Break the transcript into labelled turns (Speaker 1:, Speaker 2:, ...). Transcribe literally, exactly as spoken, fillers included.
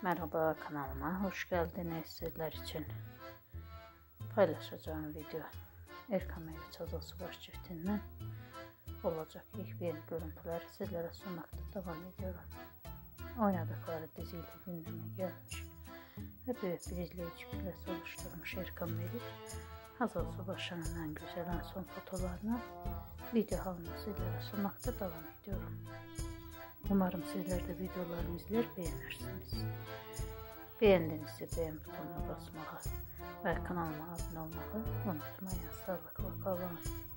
Speaker 1: Merhaba, kanalıma hoş geldiniz. Sizler için paylaşacağım video Erkan Meriç Hazal Subaş çiftinden olacak ilk yeni görüntüleri sizlere sunmakta devam ediyorum. Oynadıkları diziyle gündeme gelmiş ve büyük bir izleyici kütlesi oluşturmuş Erkan Meriç Hazal Subaş'ın en güzel en son fotolarını video halinde sizlere sunmakta devam ediyorum. Umarım sizler de videolarımı izler beğenirsiniz. Beğendiğinizde beğen butonuna basmayı ve kanalıma abone olmayı unutmayın. Sağlıkla kalın.